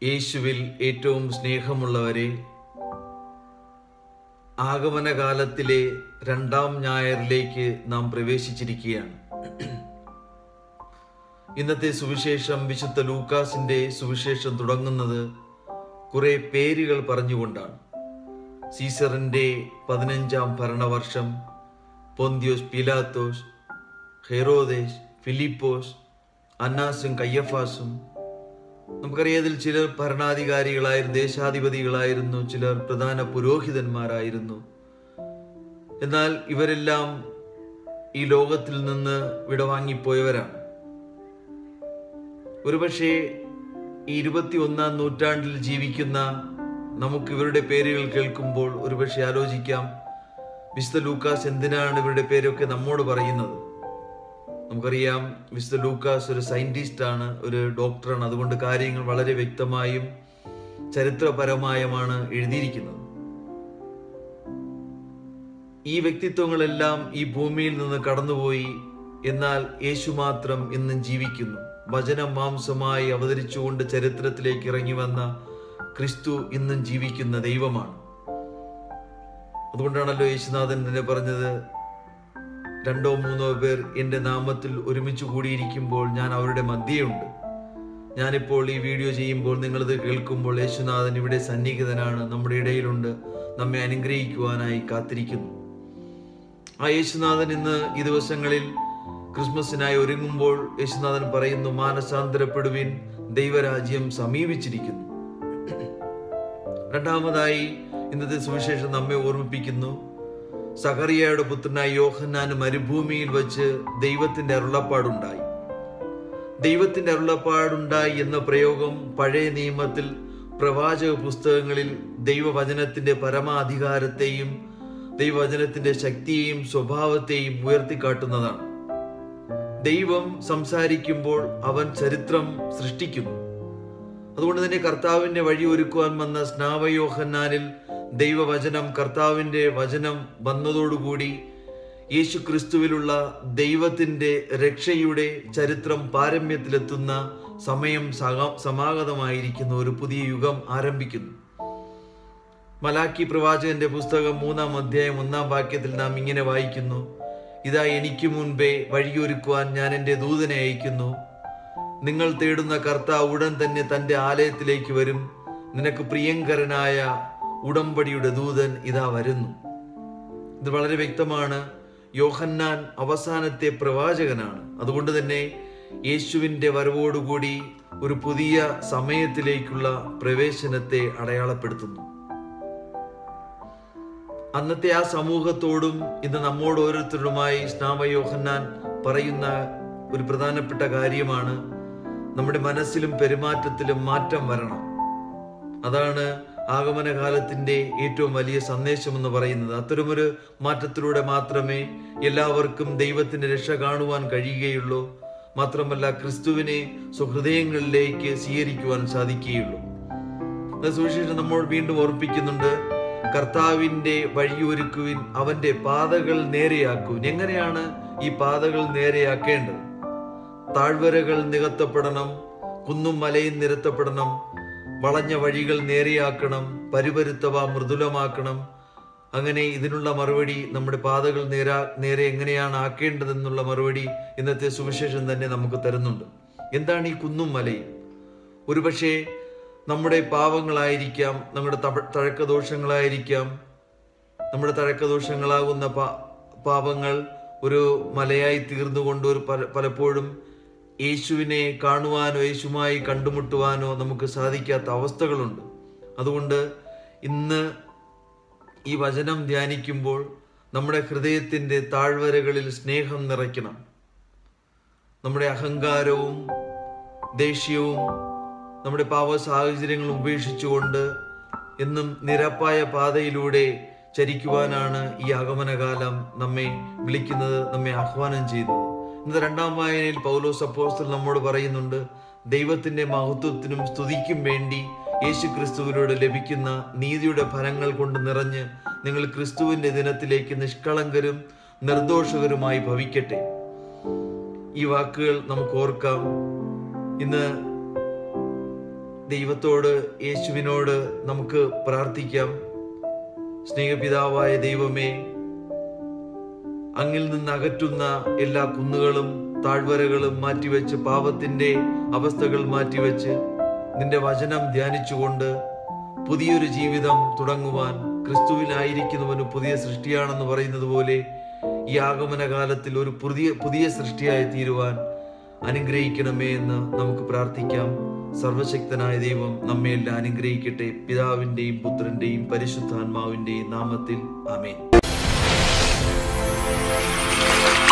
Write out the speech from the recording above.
യേശുവിൽ ഏറ്റവും സ്നേഹമുള്ളവരെ, ആഗമനകാലത്തിലെ രണ്ടാം ഞായറിലേക്ക് നാം പ്രവേശിച്ചിരിക്കുകയാണ്. ഇന്നത്തെ സുവിശേഷം വിശുദ്ധ ലൂക്കാസിന്റെ സുവിശേഷം തുടങ്ങുന്നത് കുറെ പേരുകൾ പറഞ്ഞുകൊണ്ടാണ്. സീസറിന്റെ 15ാം ഭരണവർഷം, പൊന്തിയോസ് പീലാത്തോസ്, ഹെറോദേസ്, ഫിലിപ്പോസ്, അന്നാസും കയ്യഫാസും. നമുക്കറിയാം, ഇതിൽ ചിലർ ഭരണാധികാരികളായിരുന്നു, ദേശാധിപതികളായിരുന്നു, ചിലർ പ്രധാന പുരോഹിതന്മാരായിരുന്നു. എന്നാൽ ഇവരെല്ലാം ഈ ലോകത്തിൽ നിന്ന് വിടവാങ്ങിപ്പോയവരാണ്. ഒരുപക്ഷെ ഈ 21ാം നൂറ്റാണ്ടിൽ ജീവിക്കുന്ന നമുക്ക് ഇവരുടെ പേരുകൾ കേൾക്കുമ്പോൾ ഒരുപക്ഷെ ആലോചിക്കാം, വിശുദ്ധ ലൂക്കാസ് എന്തിനാണ് ഇവരുടെ പേരൊക്കെ നമ്മോട് പറയുന്നത്? നമുക്കറിയാം, വിശുദ്ധ ലൂക്കാസ് ഒരു സയന്റിസ്റ്റ് ആണ്, ഒരു ഡോക്ടറാണ്. അതുകൊണ്ട് കാര്യങ്ങൾ വളരെ വ്യക്തമായും ചരിത്രപരമായുമാണ് എഴുതിയിരിക്കുന്നത്. ഈ വ്യക്തിത്വങ്ങളെല്ലാം ഈ ഭൂമിയിൽ നിന്ന് കടന്നുപോയി. എന്നാൽ യേശു മാത്രം ഇന്നും ജീവിക്കുന്നു. വചനം മാംസമായി അവതരിച്ചുകൊണ്ട് ചരിത്രത്തിലേക്ക് ഇറങ്ങി വന്ന ക്രിസ്തു ഇന്നും ജീവിക്കുന്ന ദൈവമാണ്. അതുകൊണ്ടാണല്ലോ യേശുനാഥൻ തന്നെ പറഞ്ഞത്, 2 or 3 പേർ എൻ്റെ നാമത്തിൽ ഒരുമിച്ച് കൂടിയിരിക്കുമ്പോൾ ഞാൻ അവരുടെ മധ്യയുണ്ട്. ഞാനിപ്പോൾ ഈ വീഡിയോ ചെയ്യുമ്പോൾ നിങ്ങളിത് കേൾക്കുമ്പോൾ യേശുനാഥൻ ഇവിടെ സന്നിഹിതനാണ്, നമ്മുടെ ഇടയിലുണ്ട്, നമ്മെ അനുഗ്രഹിക്കുവാനായി കാത്തിരിക്കുന്നു. ആ യേശുനാഥൻ ഇന്ന് ഈ ദിവസങ്ങളിൽ ക്രിസ്മസിനായി ഒരുങ്ങുമ്പോൾ യേശുനാഥൻ പറയുന്നു, മാനസാന്തരപ്പെടുവിൻ, ദൈവരാജ്യം സമീപിച്ചിരിക്കുന്നു. രണ്ടാമതായി ഇന്നത്തെ സുവിശേഷം നമ്മെ ഓർമ്മിപ്പിക്കുന്നു, സഖറിയായുടെ പുത്രനായ യോഹന്നാന് മരുഭൂമിയിൽ വച്ച് ദൈവത്തിന്റെ അരുളപ്പാടുണ്ടായി. ദൈവത്തിന്റെ അരുളപ്പാടുണ്ടായി എന്ന പ്രയോഗം പഴയ നിയമത്തിൽ പ്രവാചക പുസ്തകങ്ങളിൽ ദൈവവചനത്തിന്റെ പരമാധികാരത്തെയും ദൈവവചനത്തിന്റെ ശക്തിയെയും സ്വഭാവത്തെയും ഉയർത്തിക്കാട്ടുന്നതാണ്. ദൈവം സംസാരിക്കുമ്പോൾ അവൻ ചരിത്രം സൃഷ്ടിക്കുന്നു. അതുകൊണ്ട് തന്നെ കർത്താവിന്റെ വഴി ഒരുക്കുവാൻ വന്ന സ്നാപയോഹന്നാനിൽ ദൈവവചനം, കർത്താവിന്റെ വചനം വന്നതോടുകൂടി യേശു ക്രിസ്തുവിലുള്ള ദൈവത്തിന്റെ രക്ഷയുടെ ചരിത്രം പാരമ്യത്തിലെത്തുന്ന സമയം സമാഗതമായിരിക്കുന്ന ഒരു പുതിയ യുഗം ആരംഭിക്കുന്നു. മലാക്കി പ്രവാചകന്റെ പുസ്തകം 3-ാം അധ്യായം 1-ാം വാക്യത്തിൽ നാം ഇങ്ങനെ വായിക്കുന്നു, ഇതാ എനിക്ക് മുൻപേ വഴിയൊരുക്കുവാൻ ഞാൻ എൻ്റെ ദൂതനെ അയക്കുന്നു. നിങ്ങൾ തേടുന്ന കർത്താവ് ഉടൻ തന്നെ തൻ്റെ ആലയത്തിലേക്ക് വരും. നിനക്ക് പ്രിയങ്കരനായ ഉടമ്പടിയുടെ ദൂതൻ ഇതാ വരുന്നു. ഇത് വളരെ വ്യക്തമാണ്. യോഹന്നാൻ അവസാനത്തെ പ്രവാചകനാണ്. അതുകൊണ്ട് തന്നെ യേശുവിൻ്റെ വരവോടുകൂടി ഒരു പുതിയ സമയത്തിലേക്കുള്ള പ്രവേശനത്തെ അടയാളപ്പെടുത്തുന്നു. അന്നത്തെ ആ സമൂഹത്തോടും ഇന്ന് നമ്മോട് ഓരോരുത്തരുമായി സ്നാപയോഹന്നാൻ പറയുന്ന ഒരു പ്രധാനപ്പെട്ട കാര്യമാണ്, നമ്മുടെ മനസ്സിലും പെരുമാറ്റത്തിലും മാറ്റം വരണം. അതാണ് ആഗമനകാലത്തിന്റെ ഏറ്റവും വലിയ സന്ദേശം എന്ന് പറയുന്നത്. അത്തരമൊരു മാറ്റത്തിലൂടെ മാത്രമേ എല്ലാവർക്കും ദൈവത്തിന്റെ രക്ഷ കാണുവാൻ കഴിയുകയുള്ളൂ. മാത്രമല്ല, ക്രിസ്തുവിനെ സ്വഹൃദയങ്ങളിലേക്ക് സ്വീകരിക്കുവാൻ സാധിക്കുകയുള്ളൂ. സുവിശേഷം നമ്മൾ വീണ്ടും ഓർപ്പിക്കുന്നുണ്ട്, കർത്താവിന്റെ വഴിയൊരുക്കുവിൻ, അവന്റെ പാതകൾ നേരെയാക്കുവിൻ. എങ്ങനെയാണ് ഈ പാതകൾ നേരെയാക്കേണ്ടത്? താഴ്വരകൾ നികത്തപ്പെടണം, കുന്നും മലയും നിരത്തപ്പെടണം, വളഞ്ഞ വഴികൾ നേരെയാക്കണം, പരുപരുത്തവ മൃദുലമാക്കണം. അങ്ങനെ ഇതിനുള്ള മറുപടി, നമ്മുടെ പാതകൾ നേരെ എങ്ങനെയാണ് ആക്കേണ്ടതെന്നുള്ള മറുപടി ഇന്നത്തെ സുവിശേഷം തന്നെ നമുക്ക് തരുന്നുണ്ട്. എന്താണ് ഈ കുന്നും മലയും? ഒരുപക്ഷെ നമ്മുടെ പാവങ്ങളായിരിക്കാം, നമ്മുടെ തഴക്കദോഷങ്ങളായിരിക്കാം. നമ്മുടെ തഴക്കദോഷങ്ങളാകുന്ന പാപങ്ങൾ ഒരു മലയായി തീർന്നുകൊണ്ട് പലപ്പോഴും യേശുവിനെ കാണുവാനോ യേശുമായി കണ്ടുമുട്ടുവാനോ നമുക്ക് സാധിക്കാത്ത അവസ്ഥകളുണ്ട്. അതുകൊണ്ട് ഇന്ന് ഈ വചനം ധ്യാനിക്കുമ്പോൾ നമ്മുടെ ഹൃദയത്തിൻ്റെ താഴ്വരകളിൽ സ്നേഹം നിറയ്ക്കണം. നമ്മുടെ അഹങ്കാരവും ദേഷ്യവും നമ്മുടെ പാവ സാഹചര്യങ്ങളും ഉപേക്ഷിച്ചുകൊണ്ട് എന്നും നിരപ്പായ പാതയിലൂടെ ചരിക്കുവാനാണ് ഈ ആഗമനകാലം നമ്മെ വിളിക്കുന്നത്, നമ്മെ ആഹ്വാനം ചെയ്യുന്നത്. ഇന്ന് 2-ാം വായനയിൽ പൗലോസ് അപ്പോസ്തലൻ നമ്മോട് പറയുന്നുണ്ട്, ദൈവത്തിന്റെ മഹത്വത്തിനും സ്തുതിക്കും വേണ്ടി യേശു ക്രിസ്തുവിലൂടെ ലഭിക്കുന്ന നീതിയുടെ ഫലങ്ങൾ കൊണ്ട് നിറഞ്ഞ് നിങ്ങൾ ക്രിസ്തുവിന്റെ ദിനത്തിലേക്ക് നിഷ്കളങ്കരും നിർദോഷകരുമായി ഭവിക്കട്ടെ. ഈ വാക്കുകൾ നമുക്ക് ഓർക്കാം. ഇന്ന് ദൈവത്തോട്, യേശുവിനോട് നമുക്ക് പ്രാർത്ഥിക്കാം. സ്നേഹപിതാവായ ദൈവമേ, അങ്ങിൽ നിന്ന് അകറ്റുന്ന എല്ലാ കുന്നുകളും താഴ്വരകളും മാറ്റിവെച്ച്, പാപത്തിന്റെ അവസ്ഥകൾ മാറ്റിവെച്ച്, നിന്റെ വചനം ധ്യാനിച്ചുകൊണ്ട് പുതിയൊരു ജീവിതം തുടങ്ങുവാൻ, ക്രിസ്തുവിനായിരിക്കുന്നവന് പുതിയ സൃഷ്ടിയാണെന്ന് പറയുന്നത് പോലെ ഈ ആഗമന കാലത്തിൽ ഒരു പുതിയ സൃഷ്ടിയായി തീരുവാൻ അനുഗ്രഹിക്കണമേ എന്ന് നമുക്ക് പ്രാർത്ഥിക്കാം. സർവശക്തനായ ദൈവം നമ്മെ എല്ലാം അനുഗ്രഹിക്കട്ടെ. പിതാവിന്റെയും പുത്രന്റെയും പരിശുദ്ധാത്മാവിന്റെയും നാമത്തിൽ ആമേൻ.